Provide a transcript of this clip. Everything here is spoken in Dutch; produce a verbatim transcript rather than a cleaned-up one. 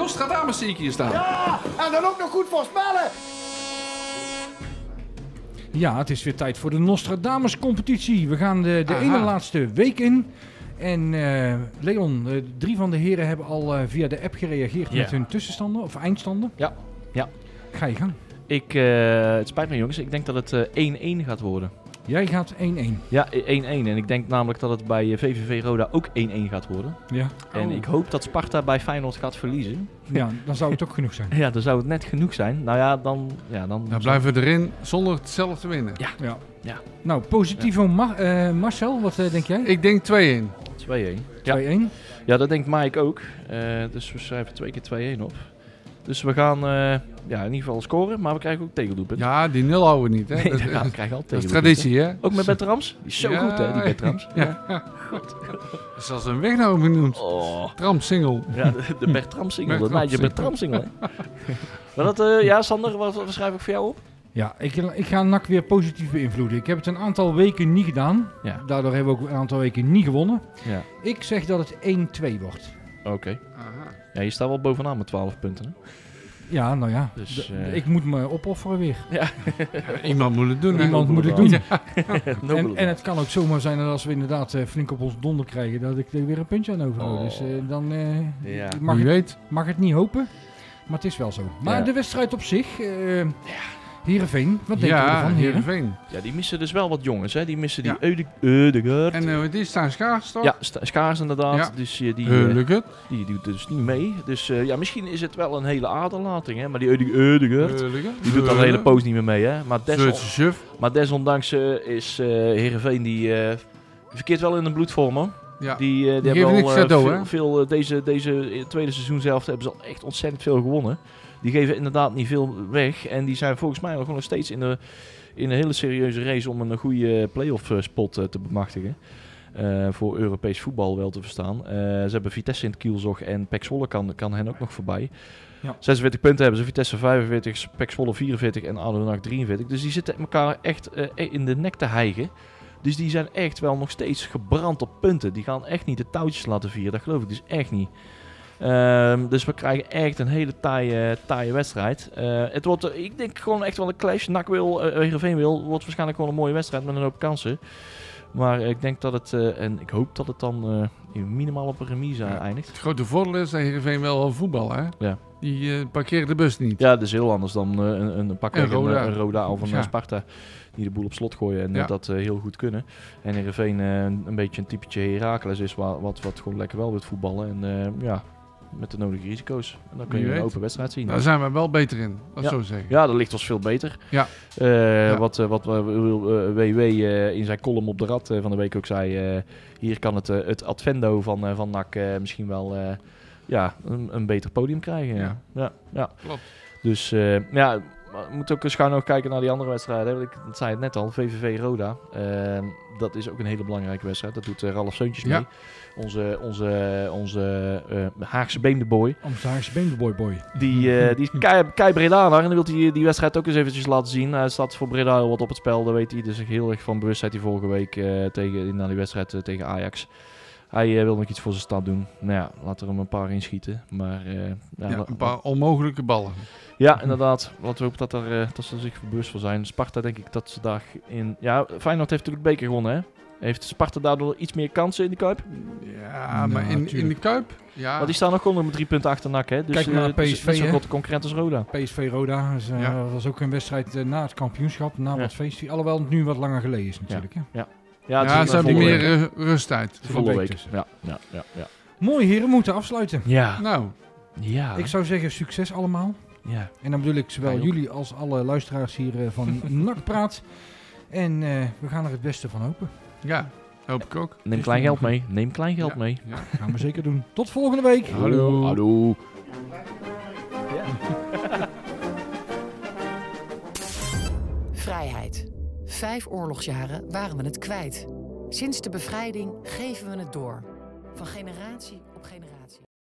Nostradamus zie ik hier staan. Ja, en dan ook nog goed voorspellen. Ja, het is weer tijd voor de Nostradamus-competitie. We gaan de, de Aha. ene laatste week in. En uh, Leon, uh, drie van de heren hebben al uh, via de app gereageerd Ja. met hun tussenstanden of eindstanden. Ja, ja. Ga je gang. Ik, uh, het spijt me jongens, ik denk dat het uh, één-één gaat worden. Jij gaat één-één. Ja, één-één. En ik denk namelijk dat het bij uh, V V V Roda ook één-één gaat worden. Ja. En Oh. ik hoop dat Sparta bij Feyenoord gaat verliezen. Ja, dan zou het ook genoeg zijn. Ja, dan zou het net genoeg zijn. Nou ja, dan... Ja, dan Dan blijven we erin zonder het zelf te winnen. Ja. Ja. Ja. Nou, positivo Ma- uh, Marcel, wat uh, denk jij? Ik denk twee-één. twee-één. Ja. twee-één. Ja, dat denkt Mike ook. Uh, dus we schrijven twee keer twee-één op. Dus we gaan uh, ja, in ieder geval scoren, maar we krijgen ook tegendoelpunten. Ja, die nul houden we niet, hè? Nee, dat, ja, we krijgen altijd dat is tegendoelpunten. traditie, hè? Ook met Bertrams? Die is zo Ja, goed, hè, die Bertrams. Ja. Dat is zelfs een weg nou genoemd. Oh. Tram-single. Ja, de, de Bertram-single. Dat Bertram meidje Bertram-single. Maar dat, uh, ja, Sander, wat, wat schrijf ik voor jou op? Ja, ik, ik ga N A C weer positief beïnvloeden. Ik heb het een aantal weken niet gedaan. Ja. Daardoor hebben we ook een aantal weken niet gewonnen. Ja. Ik zeg dat het één-twee wordt. Oké. Okay. Aha. Ja, je staat wel bovenaan met twaalf punten, hè? Ja, nou ja. Dus, D- uh... ik moet me opofferen weer. Ja. Ja, iemand moet het doen, hè? Iemand moet het doen. Ja. en, en het kan ook zomaar zijn dat als we inderdaad uh, flink op ons donder krijgen, dat ik er weer een puntje aan overhoud. Oh. Dus uh, dan uh, Ja. mag, Wie het, weet. mag het niet hopen. Maar het is wel zo. Maar Ja. de wedstrijd op zich, uh, ja. Heerenveen, wat denk je Ja, ervan, heren? Heerenveen. Ja, die missen dus wel wat jongens, hè? Die missen die Ja. Eude- Eudegaard. En uh, die staan schaars, toch? Ja, Sta- Schaars inderdaad. Ja. Dus uh, die, uh, Heerlijk. die doet dus niet mee. Dus uh, ja, misschien is het wel een hele aderlating, hè? Maar die Eude- Eudegaard, die doet al een hele poos niet meer mee, hè? Maar, deson- chef. maar desondanks uh, is uh, Heerenveen die uh, verkeert wel in een bloedvorm, hoor. Ja. Die, uh, die, Die hebben geven al niks uh, cadeau, veel, hè? veel uh, deze, deze tweede seizoen zelf hebben ze al echt ontzettend veel gewonnen. Die geven inderdaad niet veel weg. En die zijn volgens mij nog steeds in, de, in een hele serieuze race om een goede play-off uh, spot uh, te bemachtigen. Uh, voor Europees voetbal wel te verstaan. Uh, ze hebben Vitesse in het kielzog en Pek Zwolle kan, kan hen ook nog voorbij. Ja. zesenveertig punten hebben ze, Vitesse vijfenveertig, Pek Zwolle vierenveertig en A D O Den Haag drieënveertig. Dus die zitten elkaar echt uh, in de nek te hijgen. Dus die zijn echt wel nog steeds gebrand op punten. Die gaan echt niet de touwtjes laten vieren. Dat geloof ik dus echt niet. Um, dus we krijgen echt een hele taaie, taaie wedstrijd. Uh, het wordt, uh, ik denk gewoon echt wel een clash. N A C wil, uh, Heerenveen wil. Wordt waarschijnlijk gewoon een mooie wedstrijd met een hoop kansen. Maar uh, ik denk dat het, uh, en ik hoop dat het dan uh, minimaal op een remise Ja. eindigt. Het grote voordeel is dat Heerenveen wel al voetbal, hè? Ja. Die uh, parkeren de bus niet. Ja, dat is heel anders dan uh, een, een pakweg, En Roda. Een, een Roda of een Ja. Sparta. Die de boel op slot gooien en Ja. uh, dat uh, heel goed kunnen. En Heerenveen uh, een beetje een typetje Heracles is wa- wat, wat gewoon lekker wel wil voetballen. En uh, ja, met de nodige risico's. En dan kun Wie je een weet. open wedstrijd zien. Daar zijn we wel beter in, dat Ja. zo zeggen. Ja, dat ligt ons veel beter. Ja. Uh, Ja. Wat, uh, wat uh, W W uh, in zijn column op de Rad uh, van de week ook zei. Uh, hier kan het, uh, het Advendo van, uh, van N A C uh, misschien wel uh, ja, een, een beter podium krijgen. Ja. Ja. Ja, ja. Klopt. Dus uh, ja, maar we moeten ook schuin nog kijken naar die andere wedstrijden. Want ik dat zei het net al, V V V Roda. Uh, dat is ook een hele belangrijke wedstrijd. Dat doet uh, Ralf Seuntjes Ja. mee. Onze, onze, onze uh, Haagse beemdeboy. Onze Haagse Beemdeboy boy. Die, uh, die is kei, kei Bredaner en dan wil hij die wedstrijd ook eens eventjes laten zien. Hij staat voor Breda heel wat op het spel, dat weet hij. Dus heel erg van bewust hij vorige week uh, tegen, na die wedstrijd uh, tegen Ajax. Hij uh, wil nog iets voor zijn stad doen. Nou ja, laten we hem een paar inschieten. Maar, uh, ja, Ja, wa- een paar onmogelijke ballen. ja, inderdaad. Laten we hopen dat, er, uh, dat ze er zich bewust van zijn. Sparta denk ik dat ze daar in... Ja, Feyenoord heeft natuurlijk beker gewonnen, hè? Heeft Sparta daardoor iets meer kansen in de Kuip? Ja, Nou, maar in, in de tuurlijk. Kuip? Ja. Want die staan nog gewoon met drie punten achter N A C, hè? Dus, Kijk maar uh, naar dus P S V, net zo'n hè? grote concurrent als Roda. P S V Roda, dus, uh, Ja. dat was ook een wedstrijd uh, na het kampioenschap, na Ja. wat feest. Alhoewel het nu wat langer geleden is natuurlijk. Hè? Ja, Ja, het is ze een hebben volle meer week. uh, rusttijd. Het is een volle week week. tussen. Ja, ja, ja, ja. Mooi heren, we moeten afsluiten. Ja. Nou, Ja. Ik zou zeggen succes allemaal. ja. En dan bedoel ik zowel Wij ook. jullie als alle luisteraars hier uh, van N A C Praat. En uh, we gaan er het beste van hopen. ja, hoop ik ook. Neem klein geld mee. Neem klein geld Ja, mee. Ja. Dat gaan we zeker doen. Tot volgende week. Hallo. Hallo. Vrijheid. Vijf oorlogsjaren waren we het kwijt. Sinds de bevrijding geven we het door. Van generatie op generatie.